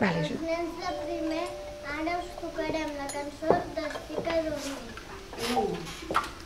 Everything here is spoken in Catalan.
Vale. Els nens de primer, ara us tocarem la cançó d'Estic adormit.